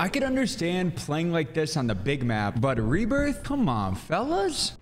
I could understand playing like this on the big map, but Rebirth? Come on, fellas.